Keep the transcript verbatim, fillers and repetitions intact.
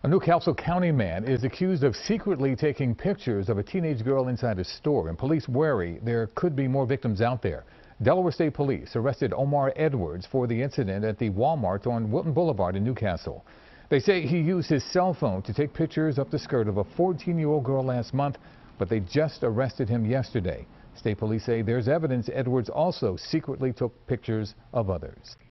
A New Castle County man is accused of secretly taking pictures of a teenage girl inside a store, and police worry there could be more victims out there. Delaware State Police arrested Omar Edwards for the incident at the Walmart on Wilton Boulevard in New Castle. They say he used his cell phone to take pictures up the skirt of a fourteen-year-old girl last month, but they just arrested him yesterday. State Police say there's evidence Edwards also secretly took pictures of others.